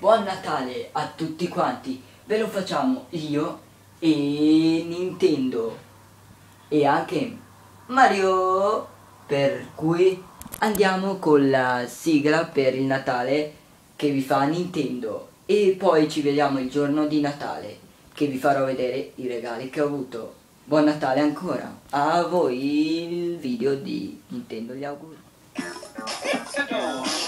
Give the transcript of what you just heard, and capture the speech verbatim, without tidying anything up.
buon Natale a tutti quanti. Ve lo facciamo io e Nintendo e anche Mario, per cui andiamo con la sigla per il Natale che vi fa Nintendo e poi ci vediamo il giorno di Natale che vi farò vedere i regali che ho avuto. Buon Natale ancora, a voi il video di Nintendo, gli auguri.